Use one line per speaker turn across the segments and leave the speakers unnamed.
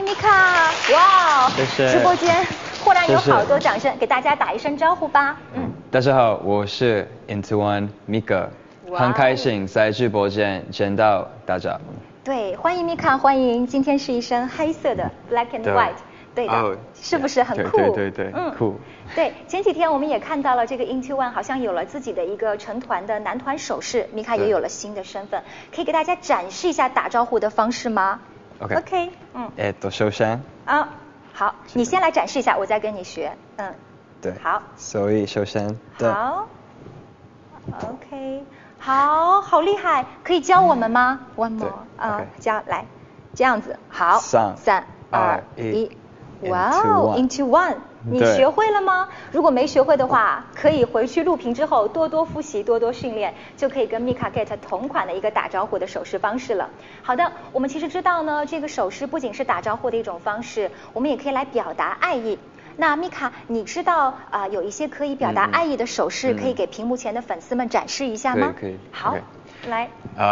迎米卡！哇，
谢谢。
直播间忽然有好多掌声，给大家打一声招呼吧。
大家好，我是 Into One Mika，很开心在直播间见到大家。
对，欢迎米卡，欢迎。今天是一身黑色的 Black and White， 对的，是不是很酷？
对，酷。
对，前几天我们也看到了这个 Into One 好像有了自己的一个成团的男团手势，米卡也有了新的身份，可以给大家展示一下打招呼的方式吗 ？OK，
首先
好，你先来展示一下，我再跟你学。
对，
好，
所以首先
好 ，OK， 好厉害，可以教我们吗？One more，教来，这样子，好，3、2、1，哇哦 ，Into One。你学会了吗？如果没学会的话，可以回去录屏之后多多复习，多多训练，就可以跟 Mika get 同款的一个打招呼的手势方式了。好的，我们其实知道呢，这个手势不仅是打招呼的一种方式，我们也可以来表达爱意。那 Mika， 你知道有一些可以表达爱意的手势，可以给屏幕前的粉丝们展示一下吗？
可以。
好，来。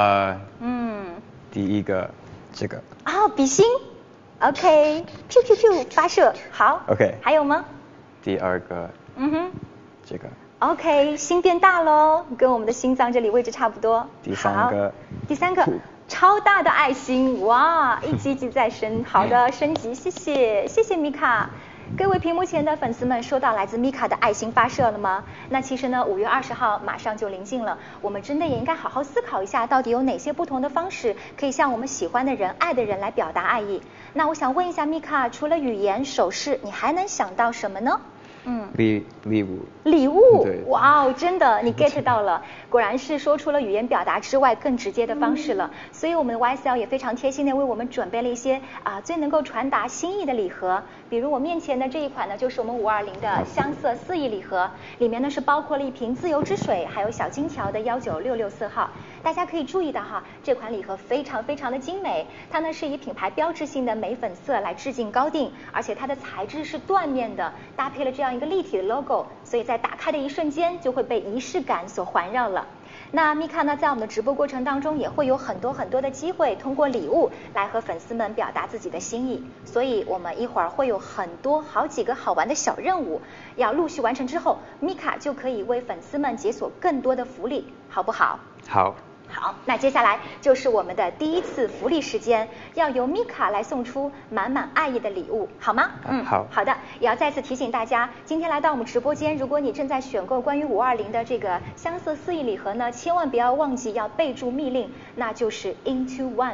第一个这个。
比心。OK， 咻咻咻发射，好。
OK。
还有吗？
第二个。这个。
OK， 心变大喽，跟我们的心脏这里位置差不多。
第三个。
超大的爱心，哇，一级级再升，好的，升级，谢谢米卡。各位屏幕前的粉丝们，收到来自米卡的爱心发射了吗？那其实呢，5月20号马上就临近了，我们真的也应该好好思考一下，到底有哪些不同的方式可以向我们喜欢的人、爱的人来表达爱意。那我想问一下米卡，除了语言、手势，你还能想到什么呢？礼物，哇哦，真的，你 get 到了，果然是说除了语言表达之外更直接的方式了。所以我们的 YSL 也非常贴心的为我们准备了一些最能够传达心意的礼盒。比如我面前的这一款呢，就是我们520的香色4亿礼盒，里面呢是包括了一瓶自由之水，还有小金条的1966色号。大家可以注意到哈，这款礼盒非常的精美，它呢是以品牌标志性的玫粉色来致敬高定，而且它的材质是缎面的，搭配了这样一个立体的 logo， 所以在打开的一瞬间就会被仪式感所环绕了。那米卡呢，在我们的直播过程当中也会有很多的机会，通过礼物来和粉丝们表达自己的心意。所以我们一会儿会有好几个好玩的小任务，要陆续完成之后，米卡就可以为粉丝们解锁更多的福利，好不好？好，那接下来就是我们的第一次福利时间，要由米卡来送出满满爱意的礼物，好吗？好的，也要再次提醒大家，今天来到我们直播间，如果你正在选购关于520的这个香色4亿礼盒呢，千万不要忘记要备注密令，那就是 Into One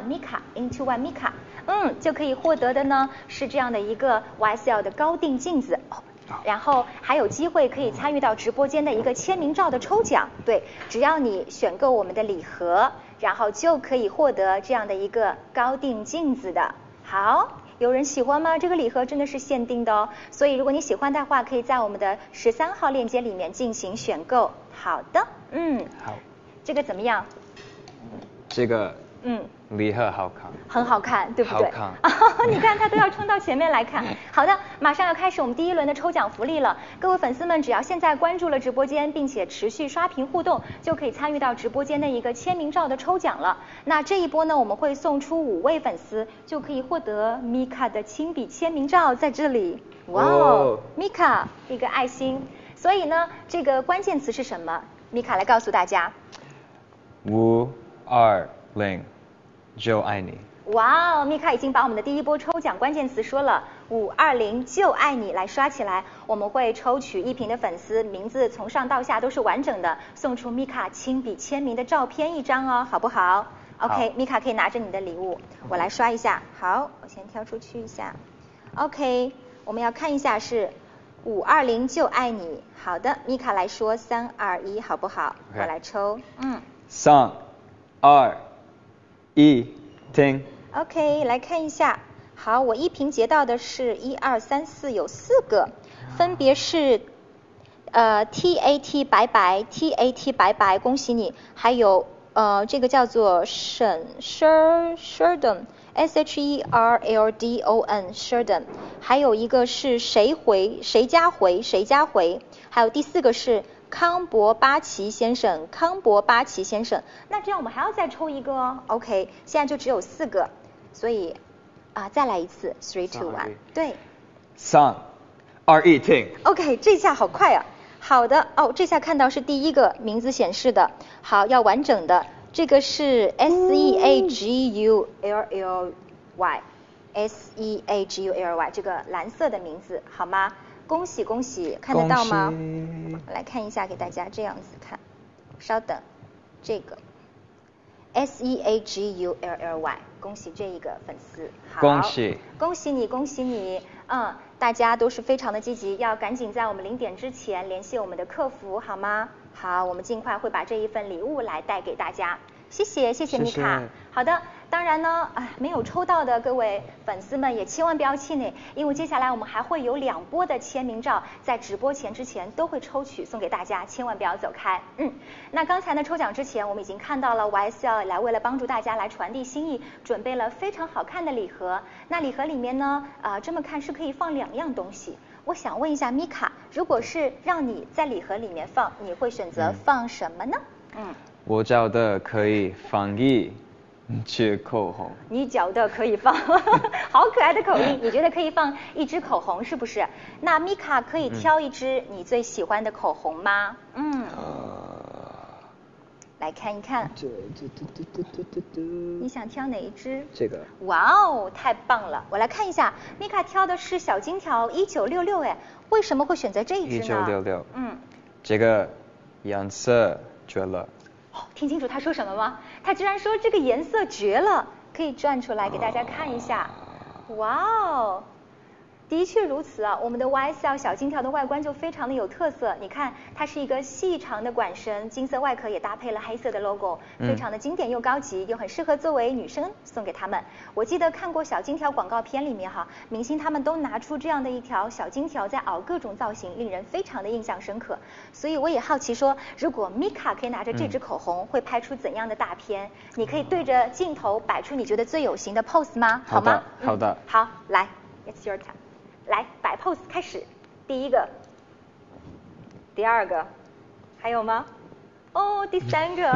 Mika，就可以获得的呢是这样的一个 YSL 的高定镜子。然后还有机会可以参与到直播间的一个签名照的抽奖，对，只要你选购我们的礼盒，然后就可以获得这样的一个高定镜子的。好，有人喜欢吗？这个礼盒真的是限定的哦，所以如果你喜欢的话，可以在我们的13号链接里面进行选购。好的，
好，
这个怎么样？
这个礼盒好看，
很好看，对不对？
好看。
你看他都要冲到前面来看。好的，马上要开始我们第一轮的抽奖福利了。各位粉丝们，只要现在关注了直播间，并且持续刷屏互动，就可以参与到直播间的一个签名照的抽奖了。那这一波呢，我们会送出5位粉丝，就可以获得米卡的亲笔签名照，在这里。哇哦，米卡一个爱心。所以呢，这个关键词是什么？米卡来告诉大家。
520。就爱你。
哇哦，米卡已经把我们的第一波抽奖关键词说了，520就爱你，来刷起来。我们会抽取1屏的粉丝，名字从上到下都是完整的，送出米卡亲笔签名的照片1张哦，好不好？OK， 米卡可以拿着你的礼物，我来刷一下。好，我先挑出去一下。OK， 我们要看一下是520就爱你。好的，米卡来说3、2、1，好不好？我来抽。
3、2、1，停。
OK， 来看一下。好，我1屏截到的是1、2、3、4，有4个，分别是TAT 白白 ，TAT 白白，恭喜你。还有这个叫做Sherdon SHERLDON Sherdon， 还有一个是谁家回，还有第4个是康伯巴奇先生。那这样我们还要再抽一个哦。OK， 现在就只有4个，所以再来一次 ，3 2 1，对。
3、2、1，停。
OK， 这下好快啊。好的，这下看到是第一个名字显示的。好，要完整的。这个是 SEAGULLY，SEAGULLY 这个蓝色的名字，好吗？恭喜恭喜，看得到吗？我来看一下，给大家这样子看。稍等，这个 SEAGULLY， 恭喜这一个粉丝。好，
恭喜，
恭喜你，恭喜你。大家都是非常的积极，要赶紧在我们0点之前联系我们的客服，好吗？好，我们尽快会把这一份礼物来带给大家。谢谢米卡。好的，当然呢，没有抽到的各位粉丝们也千万不要气馁，因为接下来我们还会有2波的签名照，在直播之前都会抽取送给大家，千万不要走开。那刚才呢抽奖之前，我们已经看到了 YSL 来为了帮助大家来传递心意，准备了非常好看的礼盒。那礼盒里面呢，这么看是可以放2样东西。我想问一下米卡，如果是让你在礼盒里面放，你会选择放什么呢？
我觉得可以放一支口红。
你觉得可以放，好可爱的口令。你觉得可以放1支口红是不是？那米卡可以挑1支你最喜欢的口红吗？来看一看。你想挑哪1支？
这个。
哇哦，太棒了！我来看一下，米卡挑的是小金条1966，哎，为什么会选择这一支呢
？1966。这个颜色绝了。
听清楚他说什么吗？他居然说这个颜色绝了，可以转出来给大家看一下。哇哦，的确如此啊！我们的 YSL 小金条的外观就非常的有特色。你看，它是一个细长的管身，金色外壳也搭配了黑色的 logo， 非常的经典又高级，又很适合作为女生送给他们。我记得看过小金条广告片里面明星他们都拿出这样的一条小金条在熬各种造型，令人非常的印象深刻。所以我也好奇说，如果米卡可以拿着这支口红，会拍出怎样的大片？你可以对着镜头摆出你觉得最有型的 pose 吗？好吗？
好的。
好，来 ，It's your time。来摆 pose 开始，第1个，第2个，还有吗？第3个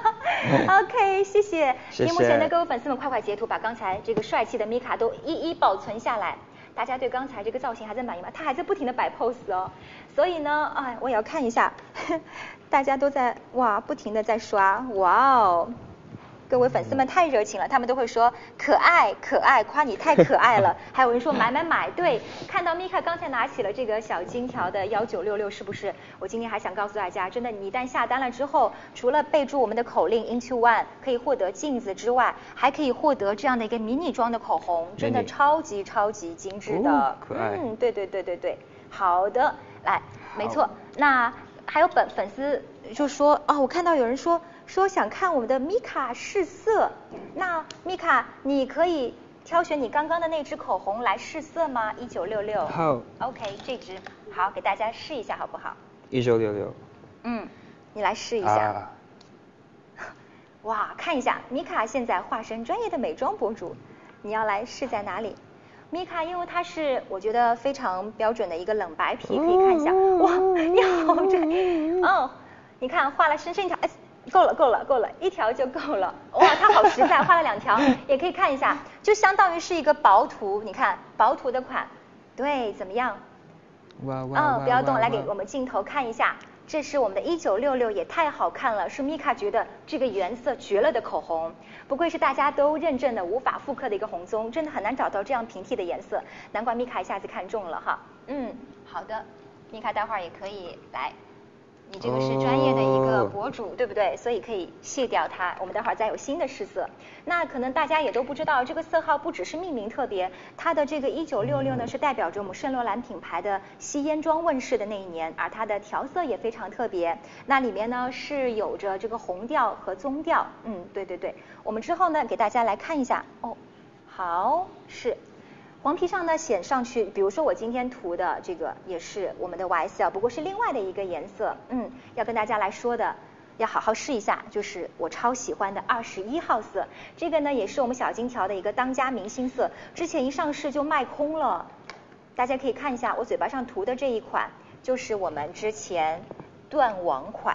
，OK， 谢谢。屏幕前的各位粉丝们，快截图，把刚才这个帅气的米卡都一一保存下来。大家对刚才这个造型还在满意吗？他还在不停的摆 pose 哦，所以呢，我也要看一下，大家都在不停的在刷，哇哦。各位粉丝们太热情了，他们都会说可爱可爱，夸你太可爱了。还有人说买，对，看到米卡刚才拿起了这个小金条的1966，是不是？我今天还想告诉大家，真的，你一旦下单了之后，除了备注我们的口令 Into One 可以获得镜子之外，还可以获得这样的一个迷你装的口红，真的超级精致的，
可爱。
对，好的，来，没错。那还有粉丝就说我看到有人说想看我们的米卡试色，那米卡你可以挑选你刚刚的那支口红来试色吗？1966。
好。
OK， 这支好，给大家试一下好不好
？1966。
你来试一下。哇，看一下，米卡现在化身专业的美妆博主，你要来试在哪里？米卡，因为它是我觉得非常标准的一个冷白皮，可以看一下。哇，你好你看画了深一条，够了，1条就够了。哇，它好实在，画了2条，也可以看一下，就相当于是一个薄涂。你看薄涂的款，对，怎么样？不要动，来给我们镜头看一下。这是我们的1966，也太好看了，是米卡觉得这个原色绝了的口红。不愧是大家都认证的无法复刻的一个红棕，真的很难找到这样平替的颜色，难怪米卡一下子看中了哈。好的，米卡待会儿也可以来。你这个是专业的一个博主，对不对？所以可以卸掉它，我们待会儿再有新的试色。那可能大家也都不知道，这个色号不只是命名特别，它的这个1966呢是代表着我们圣罗兰品牌的吸烟妆问世的那一年，而它的调色也非常特别。那里面呢是有着这个红调和棕调，对，我们之后呢给大家来看一下好，是。黄皮上呢显上去，比如说我今天涂的这个也是我们的 YSL， 不过是另外的一个颜色，要跟大家来说的，要好好试一下，就是我超喜欢的21号色，这个呢也是我们小金条的一个当家明星色，之前一上市就卖空了，大家可以看一下我嘴巴上涂的这一款，就是我们之前断网款。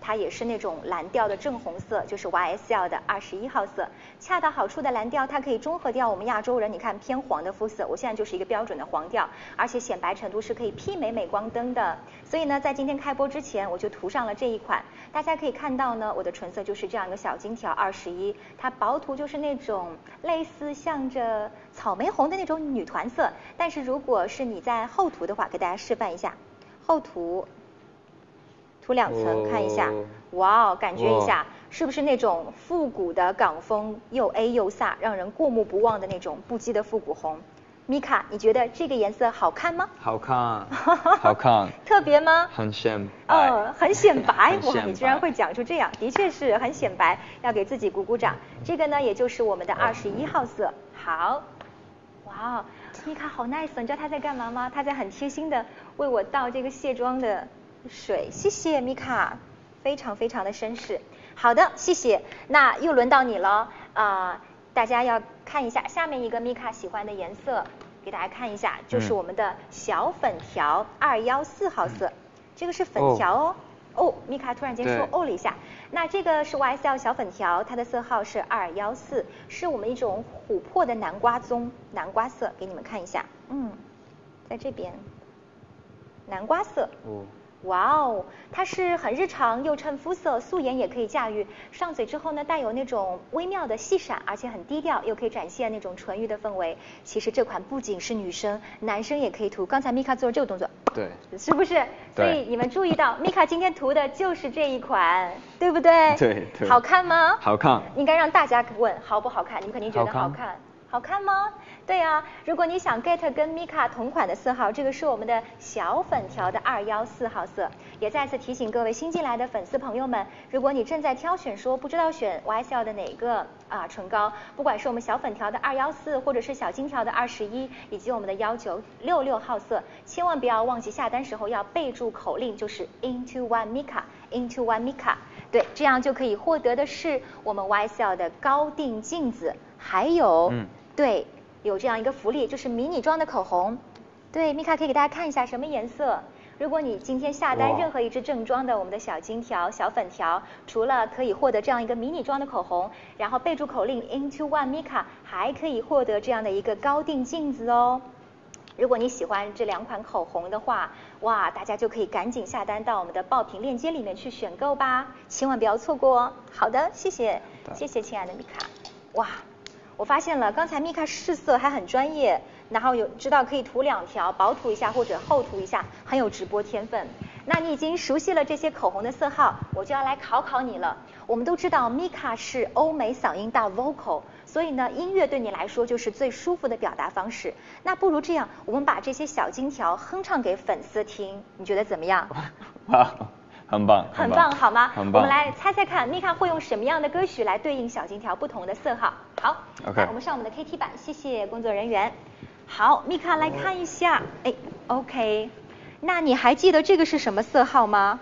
它也是那种蓝调的正红色，就是 YSL 的21号色，恰到好处的蓝调，它可以中和掉我们亚洲人你看偏黄的肤色。我现在就是一个标准的黄调，而且显白程度是可以媲美镁光灯的。所以呢，在今天开播之前，我就涂上了这一款。大家可以看到呢，我的唇色就是这样一个小金条21，它薄涂就是那种类似像着草莓红的那种女团色。但是如果是你在厚涂的话，给大家示范一下，厚涂。涂2层看一下，哇哦，感觉一下是不是那种复古的港风，又 A 又飒，让人过目不忘的那种不羁的复古红。米卡，你觉得这个颜色好看吗？
好看，好看。
特别吗？
很显白。
很显白，
哇，
你居然会讲出这样，的确是很显白，要给自己鼓鼓掌。这个呢，也就是我们的21号色。好，哇哦，米卡好 nice， 你知道他在干嘛吗？他在很贴心的为我倒这个卸妆的水，谢谢米卡，非常非常的绅士。好的，谢谢。那又轮到你了大家要看一下下面一个米卡喜欢的颜色，给大家看一下，就是我们的小粉条214号色，这个是粉条米卡突然间说了一下。那这个是 YSL 小粉条，它的色号是214，是我们一种琥珀的南瓜色，给你们看一下，在这边南瓜色。哇哦，它是很日常又衬肤色，素颜也可以驾驭。上嘴之后呢，带有那种微妙的细闪，而且很低调，又可以展现那种纯欲的氛围。其实这款不仅是女生，男生也可以涂。刚才米卡做了这个动作，
对，
是不是？所以你们注意到，米卡今天涂的就是这一款，对不对？
对。
好看吗？
好看。
应该让大家问好不好看，你们肯定觉得好看。好看吗？对啊，如果你想 get 跟米卡同款的色号，这个是我们的小粉条的214号色。也再次提醒各位新进来的粉丝朋友们，如果你正在挑选说不知道选 YSL 的哪个唇膏，不管是我们小粉条的214，或者是小金条的21，以及我们的1966号色，千万不要忘记下单时候要备注口令，就是 Into One Mica，Into One Mica。对，这样就可以获得的是我们 YSL 的高定镜子，还有对，有这样一个福利，就是迷你装的口红。对，米卡可以给大家看一下什么颜色。如果你今天下单任何一支正装的我们的小金条、小粉条，除了可以获得这样一个迷你装的口红，然后备注口令 Into One Mica， 还可以获得这样的一个高定镜子哦。如果你喜欢这2款口红的话，哇，大家就可以赶紧下单到我们的爆品链接里面去选购吧，千万不要错过哦。好的，谢谢，谢谢亲爱的米卡。哇，我发现了，刚才米卡试色还很专业，然后知道可以涂2条，薄涂一下或者厚涂一下，很有直播天分。那你已经熟悉了这些口红的色号，我就要来考考你了。我们都知道米卡是欧美嗓音大 vocal， 所以呢，音乐对你来说就是最舒服的表达方式。那不如这样，我们把这些小金条哼唱给粉丝听，你觉得怎么样？
很棒，
很棒，好吗？
很棒。
我们来猜猜看，米卡会用什么样的歌曲来对应小金条不同的色号？好
，OK，
我们上我们的 KT 版，谢谢工作人员。好，米卡来看一下，OK， 那你还记得这个是什么色号吗？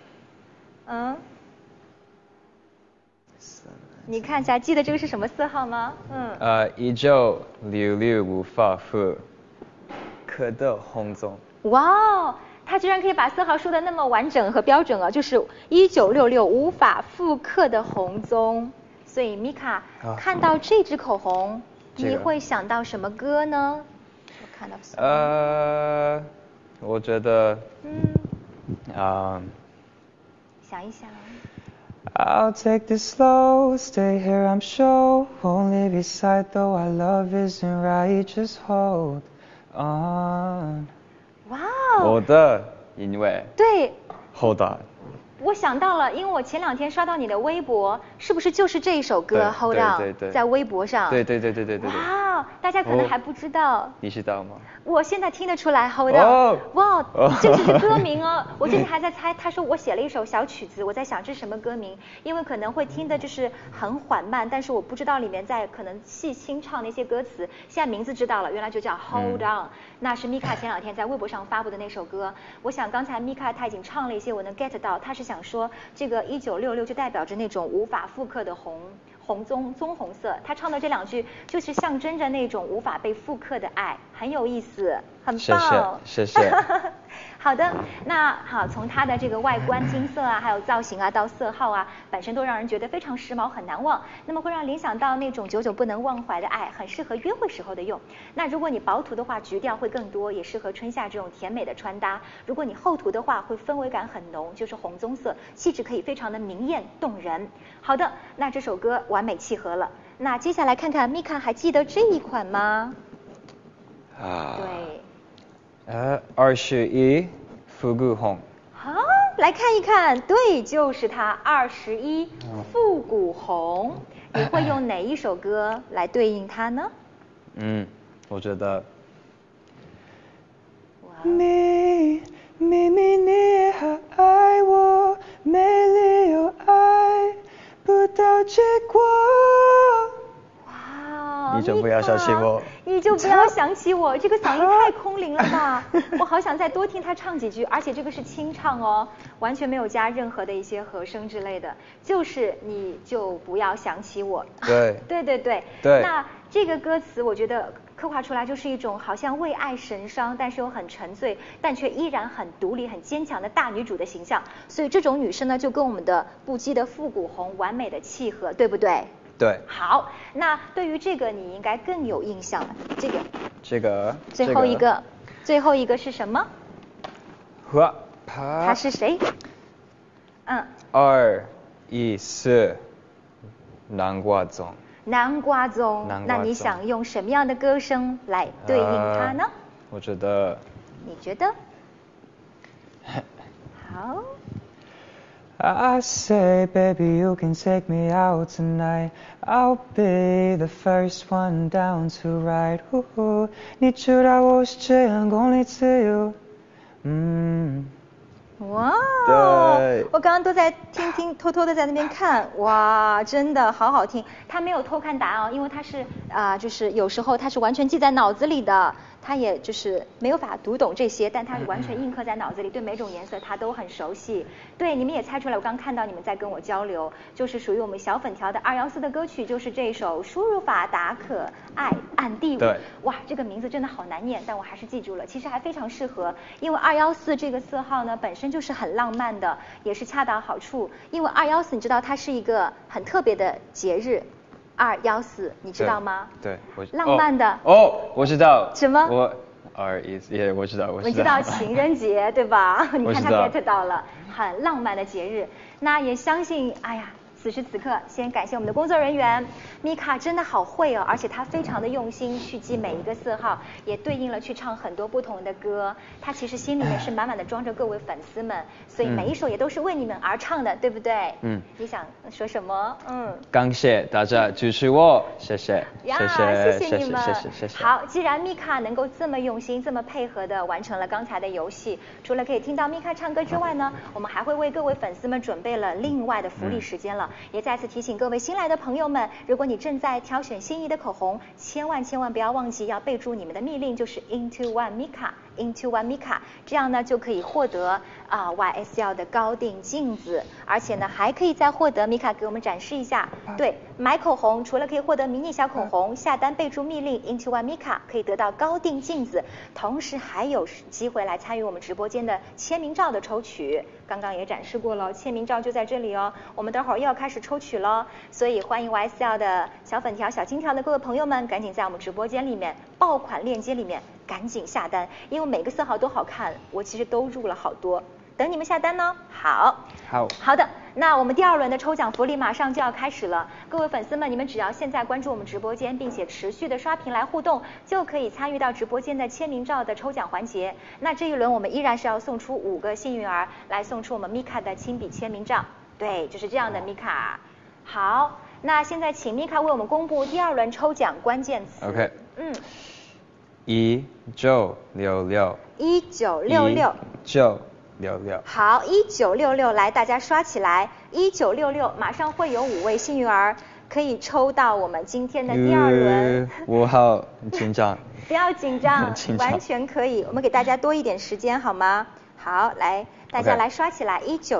你看一下，记得这个是什么色号吗
？1966无法复刻的红棕。
哇哦，他居然可以把色号说的那么完整和标准啊，就是1966无法复刻的红棕。所以米卡看到这支口红，你会想到什么歌呢？我看到什么？
我觉得，
想一想。
I'll take this slow, stay here I'm sure, won't leave your side though our love isn't right, just hold on.
哇哦！
我的音乐。
对。
Hold on。
我想到了，因为我前2天刷到你的微博，是不是就是这一首歌 Hold On？
对，
在微博上。
对。
哇，大家可能还不知道。
你知道吗？
我现在听得出来 Hold On。哇，这只是歌名哦。我最近还在猜，他说我写了一首小曲子，我在想这是什么歌名，因为可能会听的就是很缓慢，但是我不知道里面在可能细清唱那些歌词。现在名字知道了，原来就叫 Hold On。那是米卡前2天在微博上发布的那首歌。我想刚才米卡他已经唱了一些，我能 get 到，他是想说这个1966就代表着那种无法复刻的红棕红色，他唱的这2句就是象征着那种无法被复刻的爱，很有意思，很棒。
谢谢。
好的，那好，从它的这个外观金色啊，还有造型啊，到色号啊，本身都让人觉得非常时髦，很难忘。那么会让联想到那种久久不能忘怀的爱，很适合约会时候的用。那如果你薄涂的话，橘调会更多，也适合春夏这种甜美的穿搭。如果你厚涂的话，会氛围感很浓，就是红棕色，气质可以非常的明艳动人。好的，那这首歌完美契合了。那接下来看看 Mika 还记得这一款吗？对。
21复古红。
好，来看一看，对，就是它21复古红。你会用哪一首歌来对应它呢？
我觉得。
哇，
你也好爱我，美丽又爱不到结果。
哇，
你就不要想起我，
你就不要想起我，这个嗓音太空灵了吧！我好想再多听他唱几句，而且这个是清唱哦，完全没有加任何的一些和声之类的，就是你就不要想起我。
对
对。那这个歌词我觉得刻画出来就是一种好像为爱神伤，但是又很沉醉，但却依然很独立、很坚强的大女主的形象。所以这种女生呢，就跟我们的不羁的复古红完美的契合，对不对？
对。
好，那对于这个你应该更有印象了。
这个。
最后一个是什么？他是谁
？214南瓜粽。
南瓜粽。那你想用什么样的歌声来对应它呢？
我觉得。
你觉得？好。
I say, baby, you can take me out tonight. I'll be the first one down to ride. 你知道我是这样功利自由。
哇，
对，
我刚刚都在听，偷偷的在那边看，哇，真的好好听。他没有偷看答案，因为他是就是有时候他是完全记在脑子里的。他也就是没有法读懂这些，但他是完全印刻在脑子里，对每种颜色他都很熟悉。对，你们也猜出来，我刚看到你们在跟我交流，就是属于我们小粉条的214的歌曲，就是这首输入法打可爱暗地舞。
对，
哇，这个名字真的好难念，但我还是记住了。其实还非常适合，因为214这个色号呢本身就是很浪漫的，也是恰到好处。因为214你知道它是一个很特别的节日。214，你知道吗？
对，
浪漫的。
我知道。
什么
？214，我知道。
我知道情人节，对吧？你看他 get 到了，很浪漫的节日。那也相信，哎呀。此时此刻，先感谢我们的工作人员，Mika真的好会哦，而且他非常的用心去记每一个色号，也对应了去唱很多不同的歌。他其实心里面是满满的装着各位粉丝们，所以每一首也都是为你们而唱的，对不对？你想说什么？
感谢大家支持我，谢谢。
谢谢你们。
谢谢。
好，既然 Mika 能够这么用心、这么配合的完成了刚才的游戏，除了可以听到 Mika 唱歌之外呢，我们还会为各位粉丝们准备了另外的福利时间了。也再次提醒各位新来的朋友们，如果你正在挑选心仪的口红，千万不要忘记要备注你们的密令，就是 Into One Mika，这样呢就可以获得YSL 的高定镜子，而且呢还可以再获得 Mika 给我们展示一下。对，买口红除了可以获得迷你小口红，下单备注密令 Into One Mika 可以得到高定镜子，同时还有机会来参与我们直播间的签名照的抽取。刚刚也展示过了，签名照就在这里哦。我们等会儿又要开始抽取了，所以欢迎 YSL 的小粉条、小金条的各位朋友们，赶紧在我们直播间里面爆款链接里面赶紧下单，因为每个色号都好看，我其实都入了好多，等你们下单呢。好的，那我们第2轮的抽奖福利马上就要开始了，各位粉丝们，你们只要现在关注我们直播间，并且持续的刷屏来互动，就可以参与到直播间的签名照的抽奖环节。那这一轮我们依然是要送出5个幸运儿，来送出我们 Mika 的亲笔签名照。对，就是这样的 Mika。好，那现在请 Mika 为我们公布第2轮抽奖关键词。
OK。1966。1966。
好，1966，来大家刷起来，1966，马上会有5位幸运儿可以抽到我们今天的第2轮。
我好紧张。
不要紧张，完全可以，我们给大家多一点时间好吗？好，来，大家来刷起来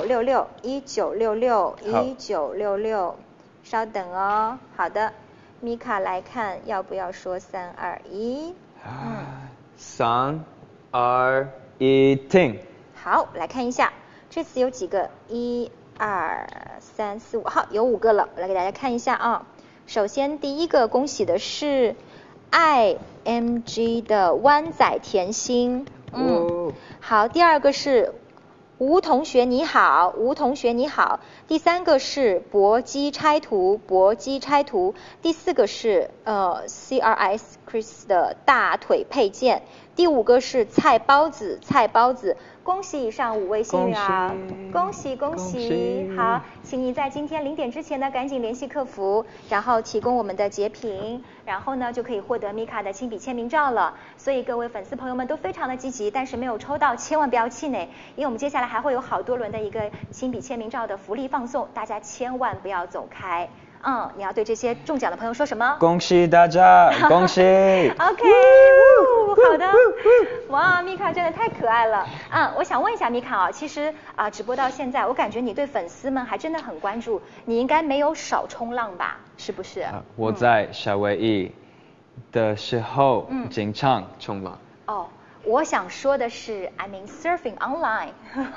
，1966，1966，1966，稍等哦。好的，Mika 来看要不要说3、2、1。
3、2、 eating。
好，来看一下，这次有几个？1、2、3、4、5，好，有5个了。我来给大家看一下啊。首先第一个恭喜的是 IMG 的湾仔甜心。好，第二个是吴同学你好，吴同学你好。第三个是搏击拆图，搏击拆图。第四个是CRS Chris 的大腿配件。第5个是菜包子，菜包子。恭喜以上5位幸运儿，恭喜恭喜！好，请你在今天0点之前呢，赶紧联系客服，然后提供我们的截屏，然后呢就可以获得米卡的亲笔签名照了。所以各位粉丝朋友们都非常的积极，但是没有抽到，千万不要气馁，因为我们接下来还会有好多轮的一个亲笔签名照的福利放送，大家千万不要走开。你要对这些中奖的朋友说什么？
恭喜大家，恭喜
！OK， 好的。哇，米卡真的太可爱了。我想问一下米卡啊，其实直播到现在，我感觉你对粉丝们还真的很关注，你应该没有少冲浪吧？是不是？
我在夏威夷的时候经常冲浪。
哦。我想说的是 I mean surfing online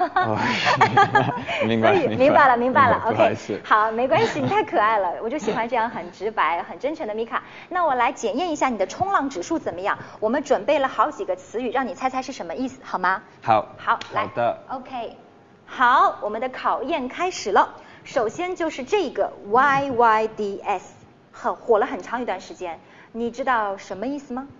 明白了
OK 好，没关系，你太可爱了，我就喜欢这样很直白很真诚的米卡。那我来检验一下你的冲浪指数怎么样，我们准备了好几个词语让你猜猜是什么意思，好吗？
好
来
好的
OK 好，我们的考验开始了。首先就是这个 YYDS 很火了很长一段时间，你知道什么意思吗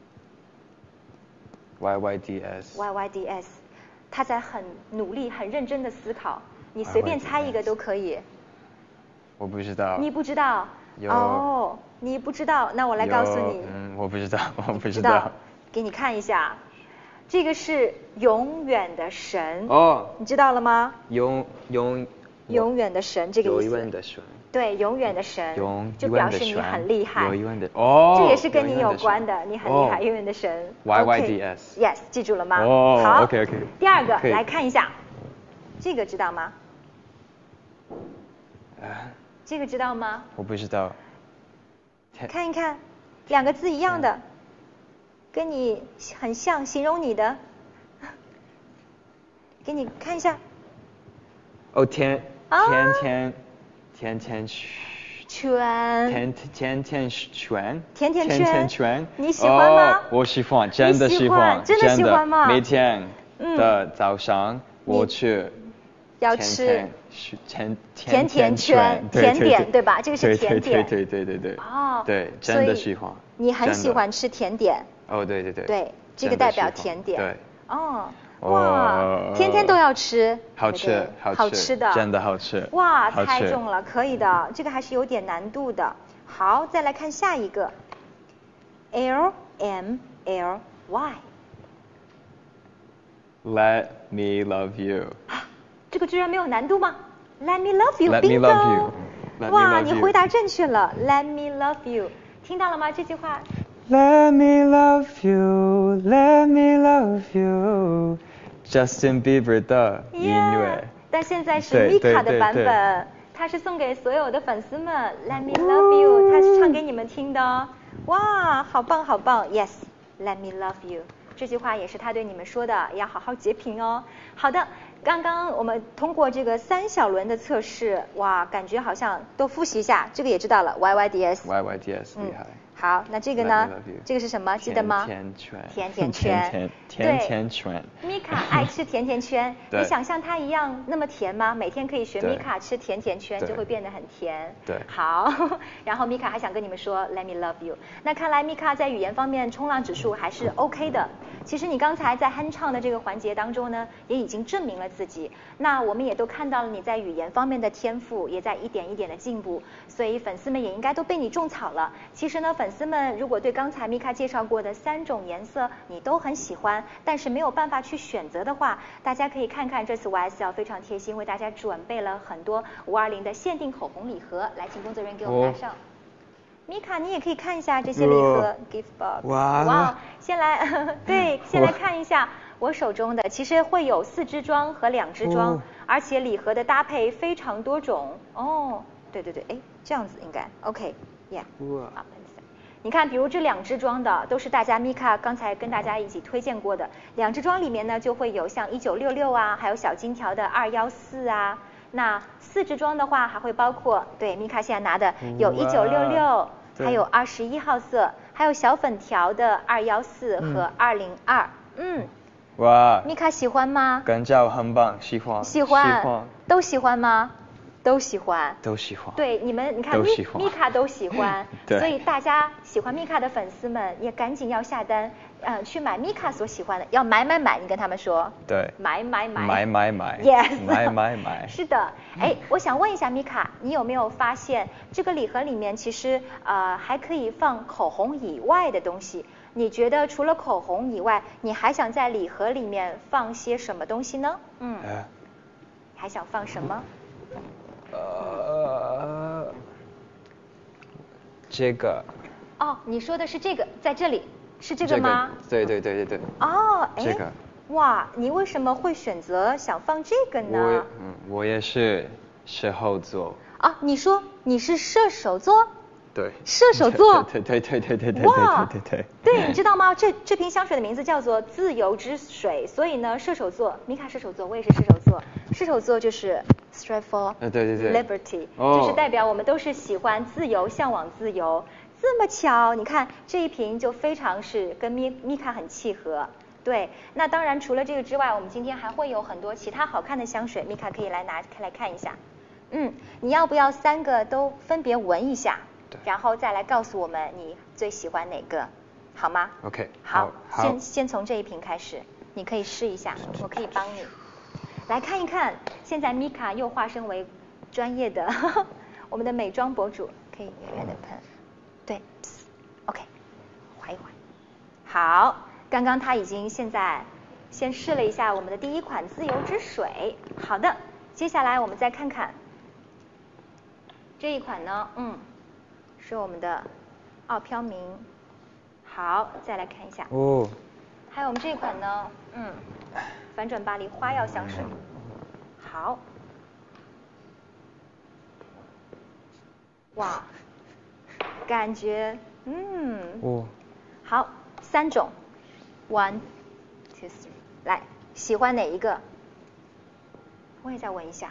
？YYDS， 他在很努力、很认真的思考。你随便猜一个都可以。
我不知道。
你不知道？哦，你不知道，那我来告诉你。
我不知道。
给你看一下，这个是永远的神。你知道了吗？永远的神这个意思。永远的神。对，永远的神，就表示你很厉害。这也是跟你有关的，你很厉害，永远的神。YYDS。Yes， 记住了吗？好。
OK。
第二个来看一下，这个知道吗？这个知道吗？
我不知道。
看一看，2个字一样的，跟你很像，形容你的，给你看一下。
甜圈，
你喜欢吗？
我喜欢，真的喜欢，
真的喜欢吗？
每天的早上我
要吃
甜
圈，甜点对吧？这个是甜点。
对。对，真的喜欢。
你很喜欢吃甜点。
对。
对，这个代表甜点。对。哇，天天都要吃，
好吃的，真的好吃。
哇，猜中了，可以的，这个还是有点难度的。好，再来看下一个 LMLY。
Let me love you。
这个居然没有难度吗？ Let me love you，
Let me love you。
哇，你回答正确了， Let me love you， 听到了吗这句话？
Let me love you, let me love you。 Justin Bieber 的音乐，
但现在是米卡的版本，他是送给所有的粉丝们 Let me love you， 他是唱给你们听的。哇，好棒好棒 Yes Let me love you， 这句话也是他对你们说的，要好好截屏哦。好的，刚刚我们通过这个3小轮的测试，哇，感觉好像都复习一下，这个也知道了 YYDS
厉害。
好，那这个呢？这个是什么？记得吗？甜甜圈。米卡爱吃甜甜圈，你想像他一样那么甜吗？每天可以学米卡吃甜甜圈，就会变得很甜。
对。
好，然后米卡还想跟你们说 Let me love you。那看来米卡在语言方面冲浪指数还是 OK 的。其实你刚才在哼唱的这个环节当中呢，也已经证明了自己。那我们也都看到了你在语言方面的天赋，也在一点一点的进步，所以粉丝们也应该都被你种草了。其实呢，粉丝们如果对刚才米卡介绍过的3种颜色你都很喜欢，但是没有办法去选择的话，大家可以看看这次 YSL 非常贴心为大家准备了很多520的限定口红礼盒，来请工作人员给我们拿上。米卡，你也可以看一下这些礼盒 gift box。哇，先来先来看一下我手中的，其实会有4支装和2支装，而且礼盒的搭配非常多种。对，哎，这样子应该 OK， yeah。 你看，比如这2支装的都是大家米卡刚才跟大家一起推荐过的，2支装里面呢就会有像1966啊，还有小金条的214啊。那4支装的话还会包括，对，米卡现在拿的有1966，还有21号色，还有小粉条的214和202。
哇，
米卡喜欢吗？
感觉很棒，喜欢。
都喜欢吗？都喜欢。对，你看米卡都喜欢，所以大家喜欢米卡的粉丝们也赶紧要下单，去买米卡所喜欢的，要买，你跟他们说。
对。
买。
Yes。买。
是的，我想问一下米卡，你有没有发现这个礼盒里面其实还可以放口红以外的东西？你觉得除了口红以外，你还想在礼盒里面放些什么东西呢？还想放什么？
这个。
哦，你说的是这个，在这里是这个吗？
对。
哦，
这个。
哇，你为什么会选择想放这个呢？
我也是射手座。
你说你是射手座？
对。
射手座。
对。
哇，对，你知道吗？这瓶香水的名字叫做自由之水，所以呢，射手座，米卡射手座，我也是射手座。射手座就是 strive for liberty，就是代表我们都是喜欢自由、向往自由。这么巧，你看这一瓶就非常是跟米卡很契合。对，那当然除了这个之外，我们今天还会有很多其他好看的香水，米卡可以来拿来看一下。你要不要3个都分别闻一下，然后再来告诉我们你最喜欢哪个，好吗
？OK。
好，先从这一瓶开始，你可以试一下，我可以帮你。来看一看，现在米卡又化身为专业的我们的美妆博主，可以远远的喷，对 ，OK， 缓一缓。好，刚刚他已经现在先试了一下我们的第一款自由之水。好的，接下来我们再看看这一款呢，是我们的傲飘明。好，再来看一下。还有我们这一款呢，反转巴黎花药香水。好，哇，感觉好，3种 ，1 2 3，来，喜欢哪一个？我也再闻一下，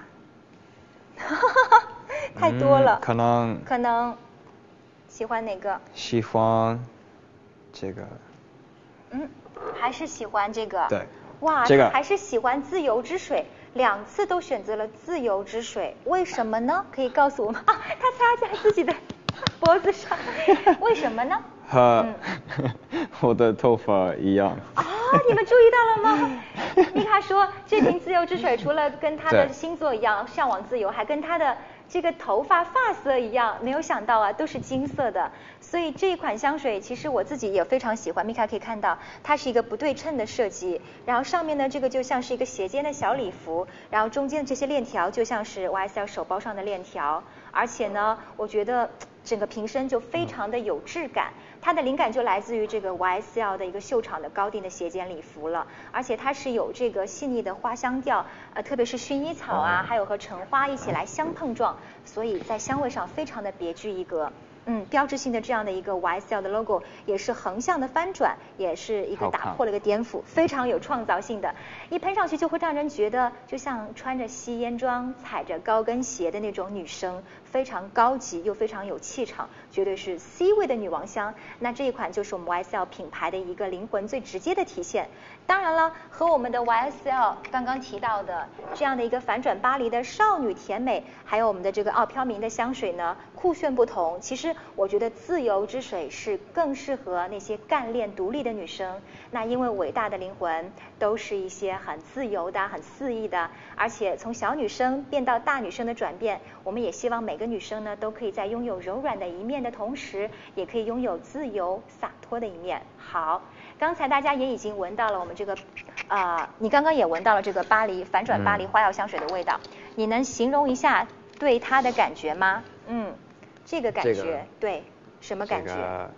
太多了，
可能
喜欢哪个？
喜欢这个。
还是喜欢这个。
对。
哇，
这个
还是喜欢自由之水，2次都选择了自由之水，为什么呢？可以告诉我们他擦在自己的脖子上，为什么呢？
和我的头发一样。
你们注意到了吗？米卡说这瓶自由之水除了跟他的星座一样向往自由，还跟他的这个头发色一样，没有想到啊，都是金色的。所以这一款香水其实我自己也非常喜欢，米卡可以看到它是一个不对称的设计，然后上面呢这个就像是一个斜肩的小礼服，然后中间的这些链条就像是 YSL 手包上的链条，而且呢我觉得整个瓶身就非常的有质感，它的灵感就来自于这个 YSL 的一个秀场的高定的斜肩礼服了，而且它是有这个细腻的花香调，特别是薰衣草啊，还有和橙花一起来相碰撞，所以在香味上非常的别具一格。标志性的这样的一个 YSL 的 logo 也是横向的翻转，也是一个打破了一个颠覆，非常有创造性的，一喷上去就会让人觉得就像穿着吸烟装踩着高跟鞋的那种女生，非常高级又非常有气场，绝对是 C 位的女王香。那这一款就是我们 YSL 品牌的一个灵魂最直接的体现。当然了，和我们的 YSL 刚刚提到的这样的一个反转巴黎的少女甜美，还有我们的这个傲飘明的香水呢，酷炫不同。其实我觉得自由之水是更适合那些干练独立的女生，那因为伟大的灵魂都是一些很自由的、很肆意的，而且从小女生变到大女生的转变，我们也希望每个女生呢都可以在拥有柔软的一面的同时，也可以拥有自由洒脱的一面。好，刚才大家也已经闻到了我们这个你刚刚也闻到了这个反转巴黎花药香水的味道，你能形容一下对它的感觉吗？这个感觉，对，什么感觉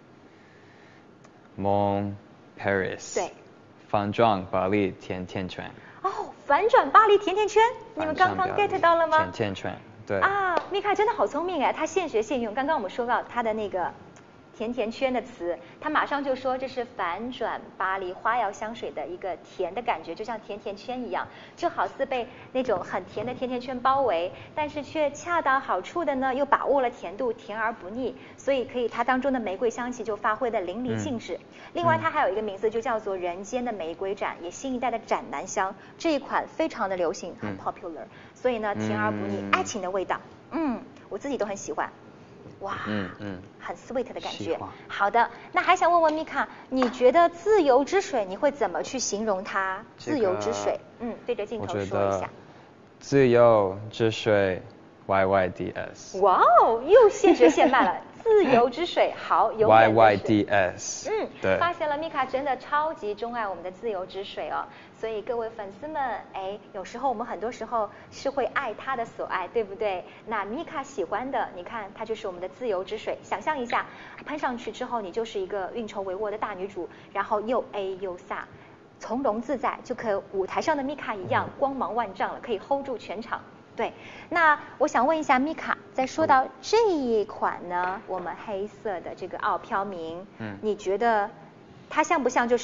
？Mon Paris。
对。
反转巴黎甜甜圈。
反转巴黎甜甜圈，你们刚刚 get 到了吗？
甜甜圈，对。
米卡真的好聪明哎，他现学现用。刚刚我们说到他的那个甜甜圈的词，他马上就说这是反转巴黎花摇香水的一个甜的感觉，就像甜甜圈一样，就好似被那种很甜的甜甜圈包围，但是却恰到好处的呢，又把握了甜度，甜而不腻，所以可以它当中的玫瑰香气就发挥的淋漓尽致。另外它还有一个名字就叫做人间的玫瑰盏，也新一代的斩男香，这一款非常的流行，很 popular，所以呢甜而不腻，爱情的味道，我自己都很喜欢。哇，很 sweet 的感觉。好的，那还想问问米卡，你觉得自由之水你会怎么去形容它？自由之水，对着镜头说一下。
自由之水 YYDS。
哇哦，又现学现卖了。自由之水，好，永远的水。
YYDS。对。
发现了米卡真的超级钟爱我们的自由之水哦，所以各位粉丝们，有时候我们很多时候是会爱他的所爱，对不对？那米卡喜欢的，你看它就是我们的自由之水。想象一下，喷上去之后，你就是一个运筹帷幄的大女主，然后又 A 又飒，从容自在，就和舞台上的米卡一样，光芒万丈了，可以 hold 住全场。对，那我想问一下米卡，在说到这一款呢，我们黑色的这个傲飘明，你觉得它像不像就是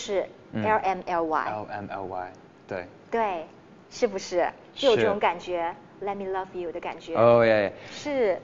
LMLY？LMLY，
对。
对，是不是？就有这种感觉 ，Let me love you 的感觉。
哦耶。
是。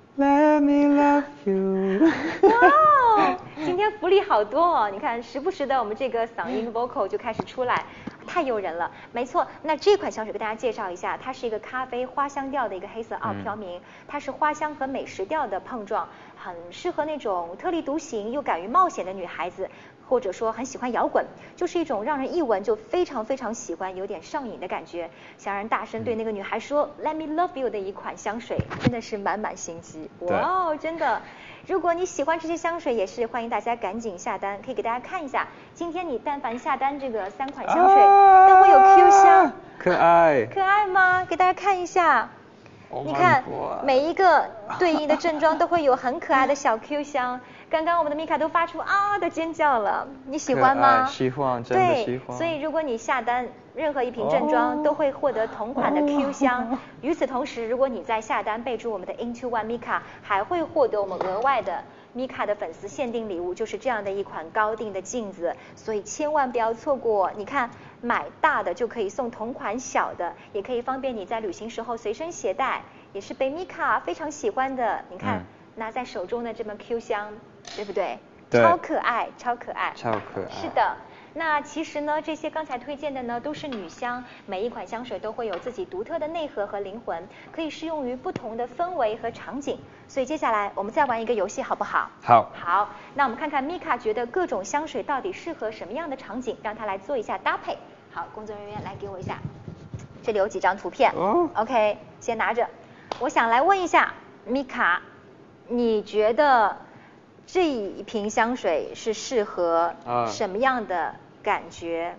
Let me love you。
哇，今天福利好多哦！你看，时不时的我们这个嗓音 vocal 就开始出来。太诱人了，没错。那这款香水给大家介绍一下，它是一个咖啡花香调的一个黑色傲飘明，它是花香和美食调的碰撞，很适合那种特立独行又敢于冒险的女孩子，或者说很喜欢摇滚，就是一种让人一闻就非常非常喜欢，有点上瘾的感觉，想让人大声对那个女孩说 Let me love you 的一款香水，真的是满满心机。哇哦，真的。如果你喜欢这些香水，也是欢迎大家赶紧下单。可以给大家看一下，今天你但凡下单这个3款香水，都会有 Q 香，
可爱，
可爱吗？给大家看一下，你看每一个对应的正装都会有很可爱的小 Q 香。刚刚我们的米卡都发出啊的尖叫了，你喜欢吗？
喜欢，真的喜欢。
对，所以如果你下单任何一瓶正装，都会获得同款的 Q 香。与此同时，如果你在下单备注我们的 Into One Mika， 还会获得我们额外的米卡的粉丝限定礼物，就是这样的一款高定的镜子。所以千万不要错过。你看，买大的就可以送同款小的，也可以方便你在旅行时候随身携带，也是被米卡非常喜欢的。你看。拿在手中的这么 Q 香，对不对？
对，
超可爱，超可爱，
超可爱。
是的，那其实呢，这些刚才推荐的呢都是女香，每一款香水都会有自己独特的内核和灵魂，可以适用于不同的氛围和场景。所以接下来我们再玩一个游戏，好不好？
好。
好，那我们看看米卡觉得各种香水到底适合什么样的场景，让她来做一下搭配。好，工作人员来给我一下，这里有几张图片。OK， 先拿着。我想来问一下米卡。你觉得这一瓶香水是适合什么样的感觉？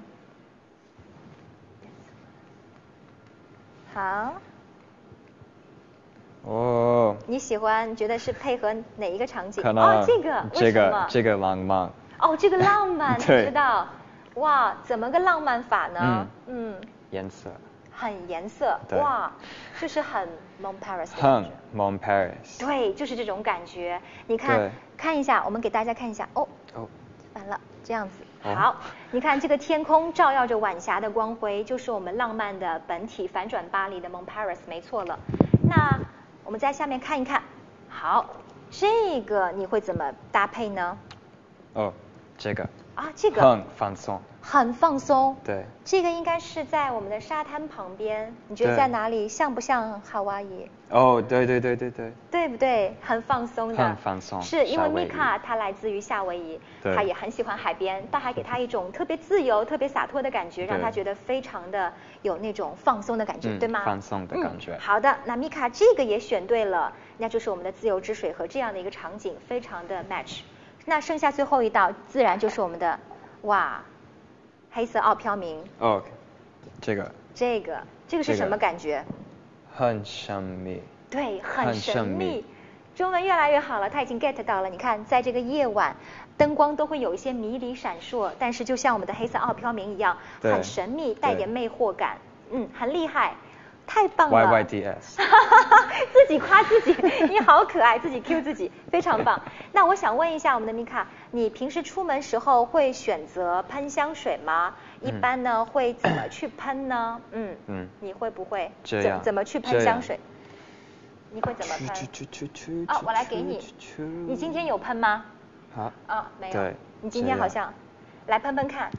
好。哦。你喜欢？觉得是配合哪一个场景？这个为什么？
这个浪漫。
这个浪漫，你知道？哇，怎么个浪漫法呢？
颜色。
很颜色，哇，就是很 Mon Paris 的感觉。
很 Mon Paris。
对，就是这种感觉。你看一下，我们给大家看一下。完了，这样子。好，你看这个天空照耀着晚霞的光辉，就是我们浪漫的本体反转巴黎的 Mon Paris， 没错了。那我们在下面看一看。好，这个你会怎么搭配呢？
这个。
这个。
很放松。
很放松。
对。
这个应该是在我们的沙滩旁边，你觉得在哪里？像不像夏威夷？
对。
对不对？很放松的。
很放松。
是因为米卡她来自于夏威夷，她也很喜欢海边，大海给她一种特别自由、特别洒脱的感觉，让她觉得非常的有那种放松的感觉，对吗？
放松的感觉。
好的，那米卡这个也选对了，那就是我们的自由之水和这样的一个场景非常的 match。那剩下最后一道自然就是我们的黑色傲飘明。
这个
是什么感觉？
很神秘。
对，很神秘。中文越来越好了，他已经 get 到了。你看，在这个夜晚，灯光都会有一些迷离闪烁，但是就像我们的黑色傲飘明一样，很神秘，带点魅惑感。很厉害。 太棒了
YYDS。
自己夸自己，你好可爱，自己 Q 自己，非常棒。那我想问一下我们的米卡，你平时出门时候会选择喷香水吗？一般呢会怎么去喷呢？你会不会
这样
怎么去喷香水？你会怎么喷？哦，我来给你。你今天有喷吗？
好。
哦，没有。
对。
你今天好像来喷喷看。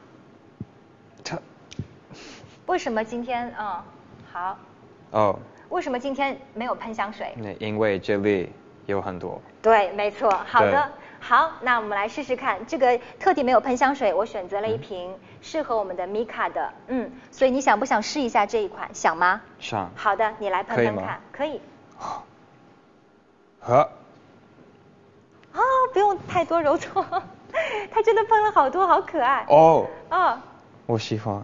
为什么今天好？
哦。
为什么今天没有喷香水？
因为这里有很多。
对，没错。好的，好，那我们来试试看。这个特地没有喷香水，我选择了一瓶适合我们的米卡的，所以你想不想试一下这一款？想吗？
想。
好的，你来喷喷看，可以。
好。
不用太多揉搓，他真的喷了好多，好可爱。
哦。我喜欢。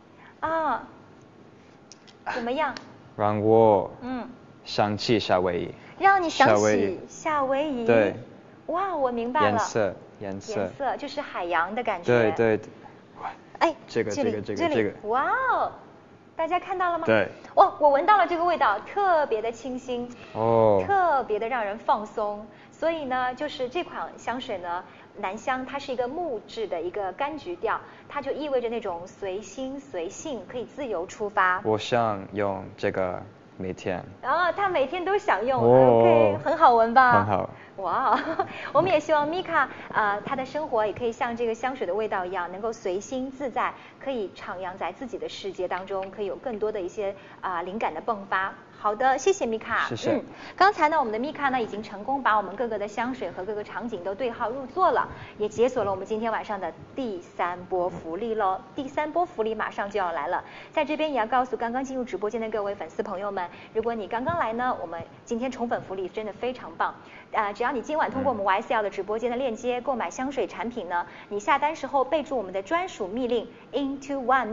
怎么样？
让我想起夏威夷。
让你想起夏威夷。
对。
哇，我明白了。
颜色
就是海洋的感觉。
对。
哎，
这个。
哇哦，大家看到了吗？
对。
哇，我闻到了这个味道，特别的清新。特别的让人放松。所以呢，就是这款香水呢，南香它是一个木质的一个柑橘调，它就意味着那种随心随性，可以自由出发。
我想用这个每天。
他每天都想用。OK， 很好闻吧？
很好。
哇，我们也希望米卡她的生活也可以像这个香水的味道一样，能够随心自在，可以徜徉在自己的世界当中，可以有更多的一些灵感的迸发。好的，谢谢米卡。
谢谢。
刚才呢，我们的米卡呢已经成功把我们各个的香水和各个场景都对号入座了，也解锁了我们今天晚上的第3波福利喽。第3波福利马上就要来了，在这边也要告诉刚刚进入直播间的各位粉丝朋友们，如果你刚刚来呢，我们今天宠粉福利真的非常棒。只要你今晚通过我们 YSL 的直播间的链接购买香水产品呢，你下单时候备注我们的专属密令 Into One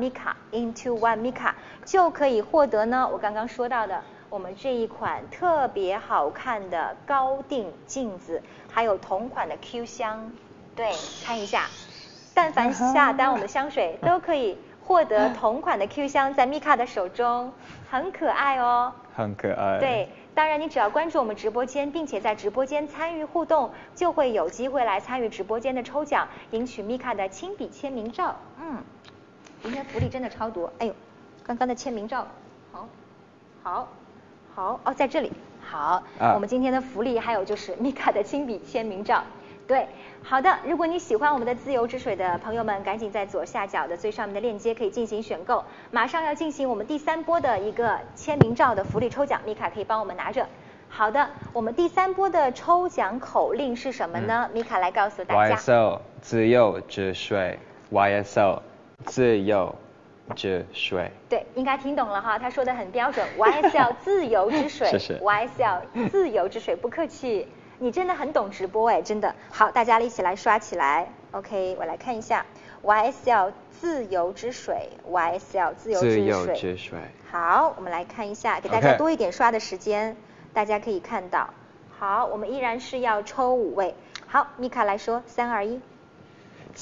Mika， 就可以获得呢我刚刚说到的我们这一款特别好看的高定镜子，还有同款的 Q 香。对，看一下，但凡下单我们的香水都可以获得同款的 Q 香在米卡的手中，很可爱哦。
很可爱。
对。当然，你只要关注我们直播间，并且在直播间参与互动，就会有机会来参与直播间的抽奖，赢取米卡的亲笔签名照。今天福利真的超多。哎呦，刚刚的签名照，好，在这里。好，我们今天的福利还有就是米卡的亲笔签名照。对，好的，如果你喜欢我们的自由之水的朋友们，赶紧在左下角的最上面的链接可以进行选购，马上要进行我们第3波的一个签名照的福利抽奖，米卡可以帮我们拿着。好的，我们第3波的抽奖口令是什么呢？米卡来告诉大家。
YSL 自由之水 ，YSL 自由之水。
对，应该听懂了哈，他说的很标准。YSL 自由之水。
谢谢。
YSL 自由之水，不客气。你真的很懂直播哎，真的。好，大家一起来刷起来。OK， 我来看一下 YSL 自由之水 ，YSL 自由之水。好，我们来看一下，给大家多一点刷的时间，大家可以看到。好，我们依然是要抽5位。好，米卡来说，3、2、1。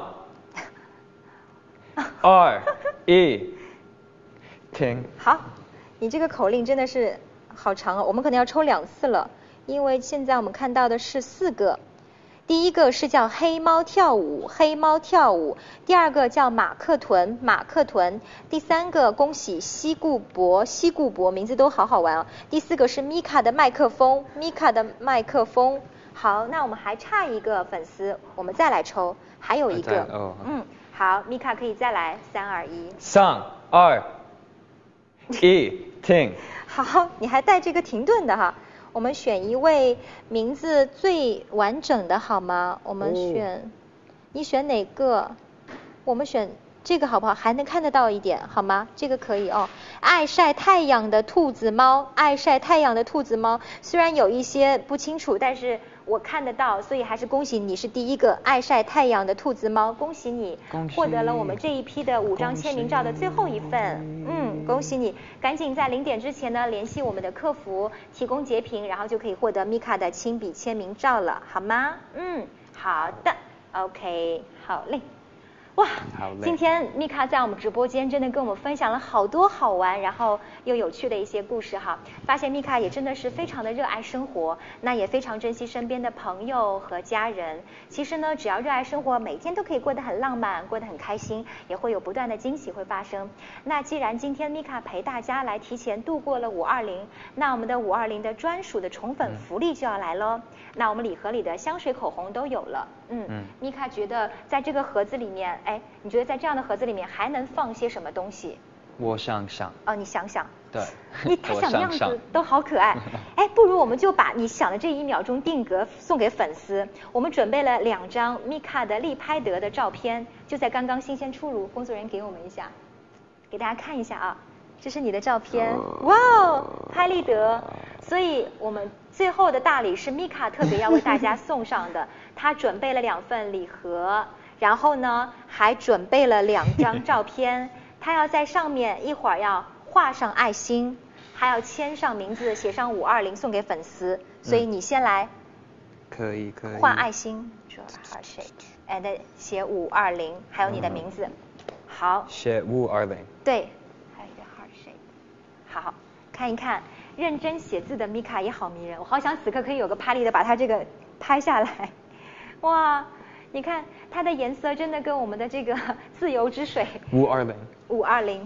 3、2、1，停。
好，你这个口令真的是好长哦，我们可能要抽2次了。因为现在我们看到的是4个，第一个是叫黑猫跳舞，第二个叫马克豚，第3个恭喜西固博，名字都好好玩哦。第4个是米卡的麦克风，好，那我们还差一个粉丝，我们再来抽，还有一个，好，米卡可以再来，3、2、1。
3、2、1，停。
好，你还带这个停顿的哈。我们选一位名字最完整的好吗？我们选，你选哪个？我们选这个好不好？还能看得到一点好吗？这个可以哦。爱晒太阳的兔子猫，虽然有一些不清楚，但是我看得到，所以还是恭喜你是第一个爱晒太阳的兔子猫，恭喜你获得了我们这一批的5张签名照的最后一份。恭喜你，赶紧在0点之前呢联系我们的客服提供截屏，然后就可以获得米卡的亲笔签名照了，好吗？好的 ，OK， 好嘞。 哇
好嘞，
今天米卡在我们直播间真的跟我们分享了好多好玩，然后又有趣的一些故事哈。发现米卡也真的是非常的热爱生活，那也非常珍惜身边的朋友和家人。其实呢，只要热爱生活，每天都可以过得很浪漫，过得很开心，也会有不断的惊喜会发生。那既然今天米卡陪大家来提前度过了520，那我们的520的专属的宠粉福利就要来喽。那我们礼盒里的香水、口红都有了。米卡觉得在这个盒子里面，哎，你觉得在这样的盒子里面还能放些什么东西？
我想想。
哦，你想想。
对。
他想的样
我想
子都好可爱。哎，不如我们就把你想的这1秒钟定格送给粉丝。我们准备了2张米卡的立拍得的照片，就在刚刚新鲜出炉。工作人员给我们一下，给大家看一下啊。这是你的照片，哇哦，拍立得。所以我们最后的大礼是米卡特别要为大家送上的，他准备了2份礼盒，然后呢还准备了2张照片，他要在上面一会儿要画上爱心，还要签上名字，写上520送给粉丝。所以你先来，
可以
画爱心，说 heart shape， and 写520，还有你的名字。好，
写520。
对。好，看一看，认真写字的米卡也好迷人，我好想此刻可以有个拍立得把它这个拍下来。哇，你看它的颜色真的跟我们的这个自由之水520，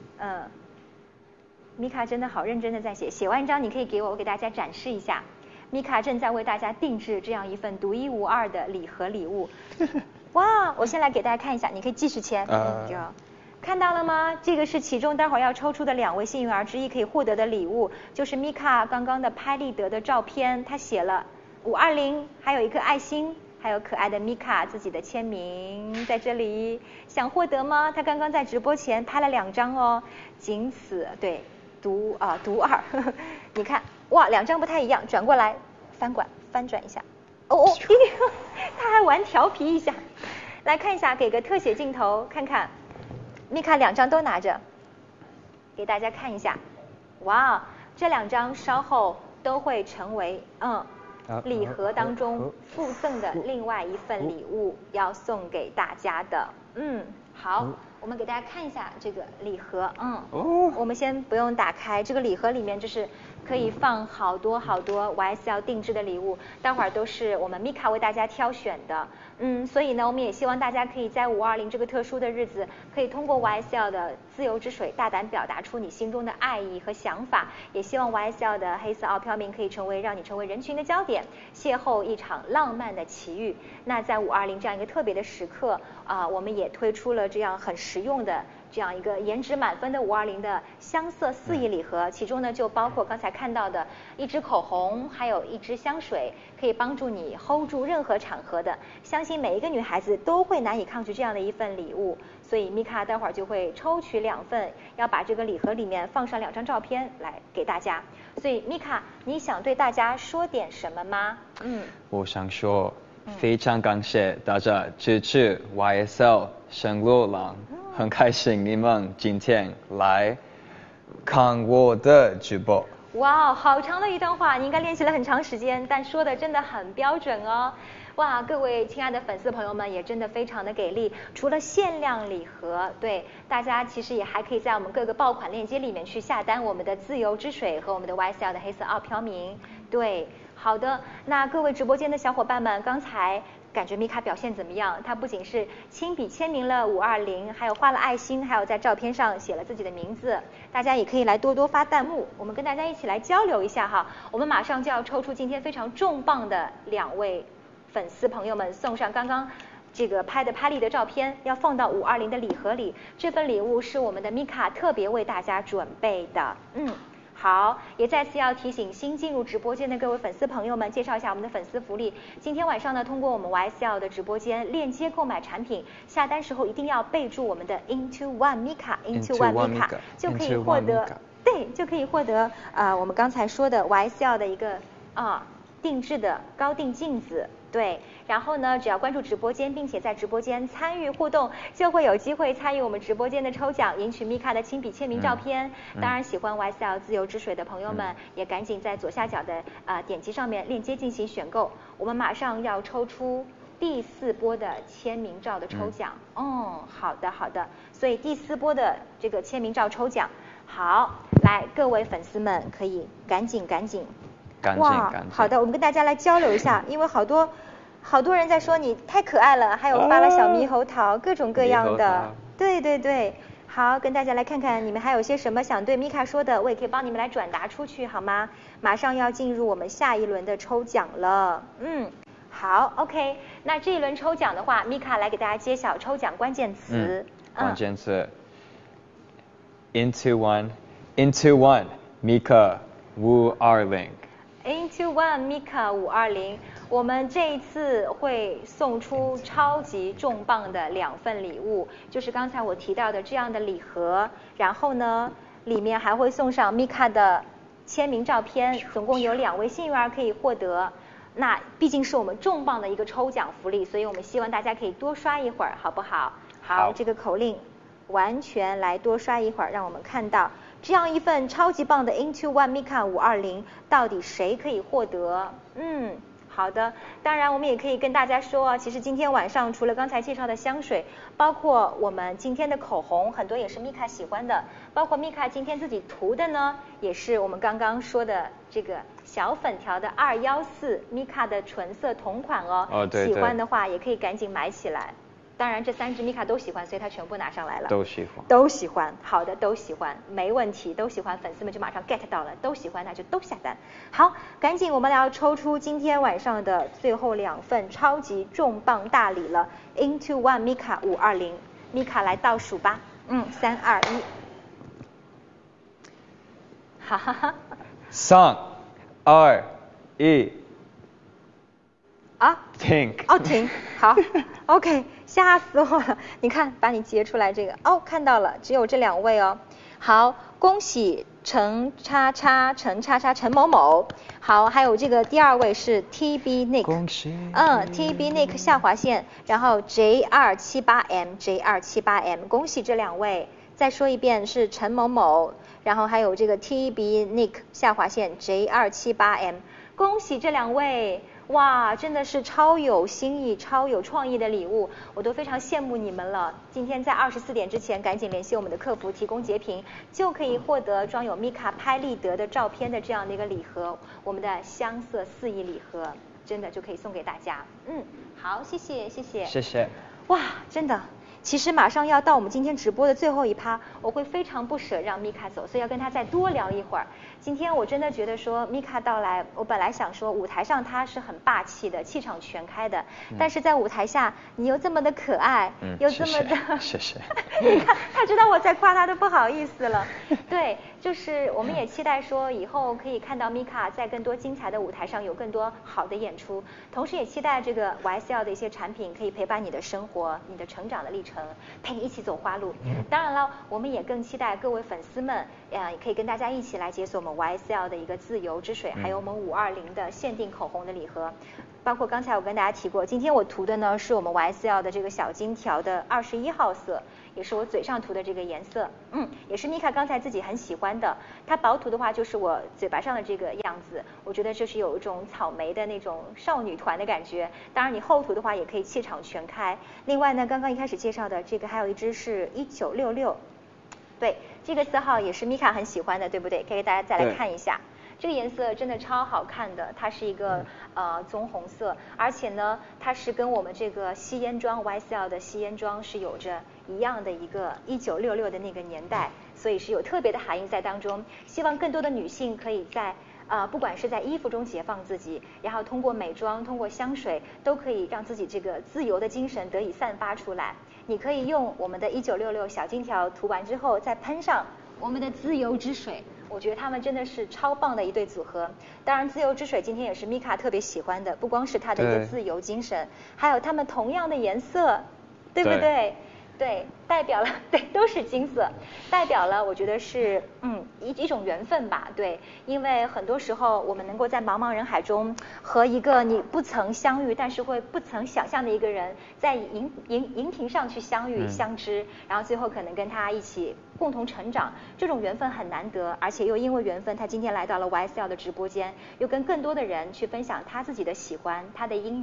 米卡真的好认真的在写，写完一张你可以给我给大家展示一下。米卡正在为大家定制这样一份独一无二的礼盒礼物。哇，我先来给大家看一下，你可以继续签。看到了吗？这个是其中待会儿要抽出的2位幸运儿之一可以获得的礼物，就是米卡刚刚的拍立得的照片，他写了520，还有一颗爱心，还有可爱的米卡自己的签名在这里。想获得吗？他刚刚在直播前拍了2张哦，仅此对独二。你看，哇，2张不太一样，转过来翻转一下。哦，他还玩调皮一下。来看一下，给个特写镜头看看。米卡2张都拿着，给大家看一下。哇，这2张稍后都会成为礼盒当中附赠的另外一份礼物，要送给大家的。好，我们给大家看一下这个礼盒。我们先不用打开，这个礼盒里面就是可以放好多好多 YSL 定制的礼物，待会儿都是我们米卡为大家挑选的。所以呢，我们也希望大家可以在520这个特殊的日子，可以通过 YSL 的自由之水大胆表达出你心中的爱意和想法，也希望 YSL 的黑色傲飘明可以让你成为人群的焦点，邂逅一场浪漫的奇遇。那在520这样一个特别的时刻我们也推出了这样很实用的这样一个颜值满分的520的香色4亿礼盒，其中呢就包括刚才看到的1支口红，还有1支香水，可以帮助你 hold 住任何场合的。相信每一个女孩子都会难以抗拒这样的一份礼物，所以米卡待会儿就会抽取2份，要把这个礼盒里面放上2张照片来给大家。所以米卡，你想对大家说点什么吗？
我想说，非常感谢大家支持 YSL 圣罗朗，很开心你们今天来看我的直播。
哇，好长的一段话，你应该练习了很长时间，但说的真的很标准哦。哇，各位亲爱的粉丝朋友们也真的非常的给力，除了限量礼盒，对大家其实也还可以在我们各个爆款链接里面去下单我们的自由之水和我们的 YSL 的黑色傲飘明。对，好的，那各位直播间的小伙伴们，刚才感觉米卡表现怎么样？他不仅是亲笔签名了520，还有画了爱心，还有在照片上写了自己的名字。大家也可以来多多发弹幕，我们跟大家一起来交流一下哈。我们马上就要抽出今天非常重磅的2位粉丝朋友们，送上刚刚这个拍立得照片，要放到520的礼盒里。这份礼物是我们的米卡特别为大家准备的。好，也再次要提醒新进入直播间的各位粉丝朋友们，介绍一下我们的粉丝福利。今天晚上呢，通过我们 YSL 的直播间链接购买产品，下单时候一定要备注我们的 Into One Mika，Into One Mika 就可以获得，对，就可以获得我们刚才说的 YSL 的一个定制的高定镜子。对，然后呢，只要关注直播间，并且在直播间参与互动，就会有机会参与我们直播间的抽奖，赢取米卡的亲笔签名照片。当然，喜欢 YSL 自由之水的朋友们，也赶紧在左下角的点击上面链接进行选购。我们马上要抽出第4波的签名照的抽奖。好的好的，所以第4波的这个签名照抽奖，好，来各位粉丝们可以赶紧。哇，好的，我们跟大家来交流一下，因为好多人在说你太可爱了，还有发了小猕猴桃，各种各样的。对。好，跟大家来看看你们还有些什么想对米卡说的，我也可以帮你们来转达出去，好吗？马上要进入我们下一轮的抽奖了。好 ，OK， 那这一轮抽奖的话，米卡来给大家揭晓抽奖关键词。
关键词 Into One Mika 520。
Into One Mika 520，我们这一次会送出超级重磅的2份礼物，就是刚才我提到的这样的礼盒，然后呢，里面还会送上 Mika 的签名照片，总共有2位幸运儿可以获得。那毕竟是我们重磅的一个抽奖福利，所以我们希望大家可以多刷一会儿，好不好？好，这个口令完全来多刷一会儿，让我们看到这样一份超级棒的 Into One Mika 520，到底谁可以获得？好的，当然我们也可以跟大家说，其实今天晚上除了刚才介绍的香水，包括我们今天的口红，很多也是米卡喜欢的，包括米卡今天自己涂的呢，也是我们刚刚说的这个小粉条的214米卡的纯色同款哦。
对，
喜欢的话也可以赶紧买起来。当然这3支米卡都喜欢，所以他全部拿上来了。都喜欢，好的，都喜欢，没问题，都喜欢，粉丝们就马上 get 到了，都喜欢那就都下单。好，赶紧我们要抽出今天晚上的最后2份超级重磅大礼了 ，Into One Mika 520，米卡来倒数吧，3、2、1，哈哈哈。
3、2、1。停。
停，好，OK， 吓死我了！你看，把你截出来这个，看到了，只有这2位哦。好，恭喜陈某某。好，还有这个第2位是 TB Nick，
恭喜
，TB Nick 下划线，然后 J278M， 恭喜这2位。再说一遍是陈某某，然后还有这个 TB Nick 下划线 J278M， 恭喜这2位。哇，真的是超有新意、超有创意的礼物，我都非常羡慕你们了。今天在24点之前赶紧联系我们的客服提供截屏，就可以获得装有米卡拍立得的照片的这样的一个礼盒，我们的香色4亿礼盒，真的就可以送给大家。好，谢谢。哇，真的。其实马上要到我们今天直播的最后一趴，我会非常不舍让米卡走，所以要跟他再多聊一会儿。今天我真的觉得说米卡到来，我本来想说舞台上他是很霸气的，气场全开的，但是在舞台下你又这么的可爱，又这么的，
谢谢。
你看他知道我在夸他都不好意思了。对，就是我们也期待说以后可以看到米卡在更多精彩的舞台上有更多好的演出，同时也期待这个 YSL 的一些产品可以陪伴你的生活、你的成长的历程。陪你一起走花路。当然了，我们也更期待各位粉丝们，也可以跟大家一起来解锁我们 YSL 的一个自由之水，还有我们520的限定口红的礼盒。包括刚才我跟大家提过，今天我涂的呢是我们 YSL 的这个小金条的21号色，也是我嘴上涂的这个颜色，也是米卡刚才自己很喜欢的。它薄涂的话就是我嘴巴上的这个样子，我觉得就是有一种草莓的那种少女团的感觉。当然你厚涂的话也可以气场全开。另外呢，刚刚一开始介绍的这个还有一支是1966，对，这个色号也是米卡很喜欢的，对不对？可以给大家再来看一下。这个颜色真的超好看的，它是一个棕红色，而且呢，它是跟我们这个吸烟装 YSL 的吸烟装是有着一样的一个1966的那个年代，所以是有特别的含义在当中。希望更多的女性可以在不管是在衣服中解放自己，然后通过美妆、通过香水，都可以让自己这个自由的精神得以散发出来。你可以用我们的1966小金条涂完之后，再喷上我们的自由之水。我觉得他们真的是超棒的一对组合。当然，自由之水今天也是米卡特别喜欢的，不光是它的一个自由精神，还有它们同样的颜色，对不对？对，代表了，对，都是金色，代表了我觉得是一种缘分吧。对，因为很多时候我们能够在茫茫人海中和一个你不曾相遇但是会不曾想象的一个人在荧屏上去相遇相知，然后最后可能跟他一起共同成长，这种缘分很难得。而且又因为缘分，他今天来到了 YSL 的直播间，又跟更多的人去分享他自己的喜欢，他的音乐，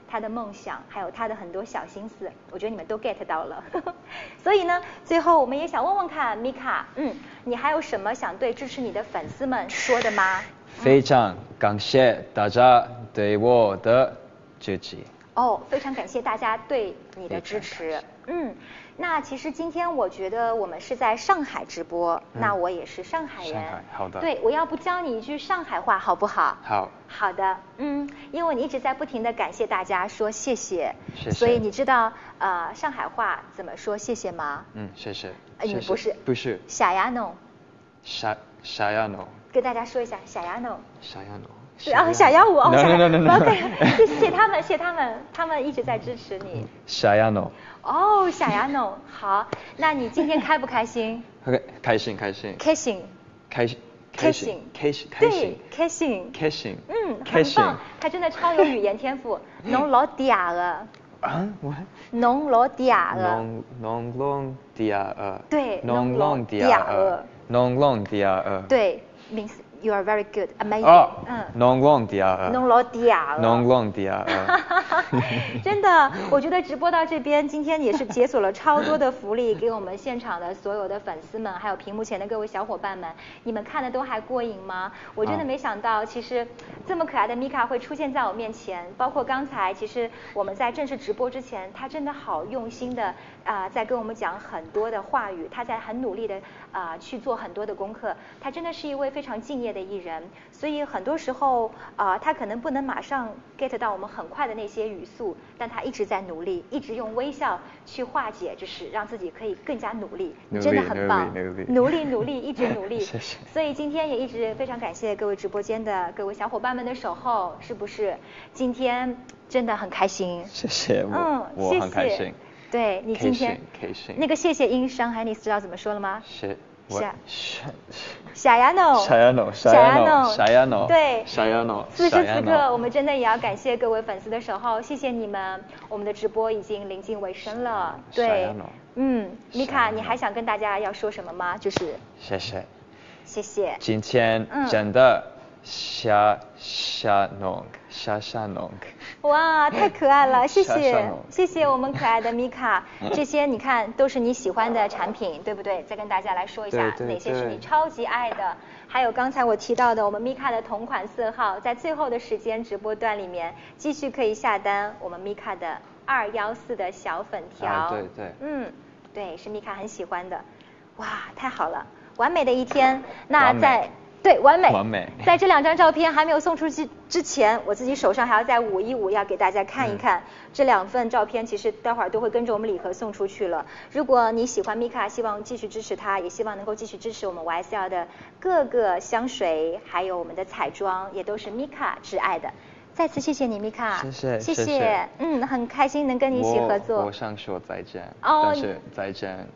他的梦想，还有他的很多小心思，我觉得你们都 get 到了。所以呢，最后我们也想问问看米卡，你还有什么想对支持你的粉丝们说的吗？
非常感谢大家对我的支持。
非常感谢大家对你的支持。那其实今天我觉得我们是在上海直播，那我也是上海人。
上海，好的。
对，我要不教你一句上海话好不好？
好。
好的，因为你一直在不停的感谢大家说谢谢，
谢谢。
所以你知道上海话怎么说谢谢吗？
谢谢。
你不是。
不是。
小呀喏。
小呀喏。
跟大家说一下小呀喏。
小呀喏。
小妖舞
No.
谢他们，他们一直在支持你。
小呀喏。
小呀喏，好，那你今天开不开心？
开心。
开心。对，开心。很棒，他真的超有语言天赋，侬老嗲的。侬老嗲的。
侬嗲的。
对，
侬
老嗲的。对 ，means you are very good, amazing。
侬老嗲的。
侬老嗲的。
侬老嗲的。
真的，我觉得直播到这边，今天也是解锁了超多的福利给我们现场的所有的粉丝们，还有屏幕前的各位小伙伴们，你们看的都还过瘾吗？我真的没想到，其实这么可爱的米卡会出现在我面前，包括刚才，其实我们在正式直播之前，他真的好用心的在跟我们讲很多的话语，他在很努力的去做很多的功课，他真的是一位非常敬业的艺人，所以很多时候他可能不能马上 get 到我们很快的那些语速，但他一直在努力，一直用微笑去化解，就是让自己可以更加努力。你真的很棒，努力，一直努力。
谢谢。
所以今天也一直非常感谢各位直播间的各位小伙伴们的守候，是不是？今天真的很开心。
谢谢，我很开心。
对你今天
开心。
那个谢谢音上海你知道怎么说了吗？
小呀喏，
对，
小呀喏。
此时此刻，我们真的也要感谢各位粉丝的守候，谢谢你们。我们的直播已经临近尾声了，对，米卡，你还想跟大家要说什么吗？就是
谢谢。今天真的下农。
哇，太可爱了，谢谢我们可爱的米卡。这些你看都是你喜欢的产品，对不对？再跟大家来说一下哪些是你超级爱的。还有刚才我提到的我们米卡的同款色号，在最后的时间直播段里面继续可以下单我们米卡的214的小粉条。对，是米卡很喜欢的。哇，太好了，完美的一天。那对，完美。在这2张照片还没有送出去之前，我自己手上还要再捂一捂，要给大家看一看。这2份照片其实待会儿都会跟着我们礼盒送出去了。如果你喜欢米卡，希望继续支持她，也希望能够继续支持我们 YSL 的各个香水，还有我们的彩妆，也都是米卡挚爱的。再次谢谢你，米卡。谢谢。很开心能跟你一起合作。
我想说再见，但是再见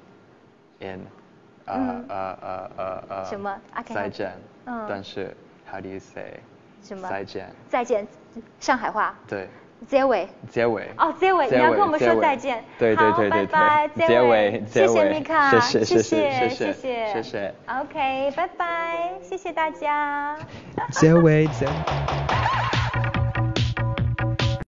什么？
再见。但是 how do you say
什么？
再见，
上海话。
对。
结尾，你要跟我们说再见。
对。
好，拜拜。
结尾。
谢谢米卡，
谢
谢。OK， 拜拜，谢谢大家。
结尾。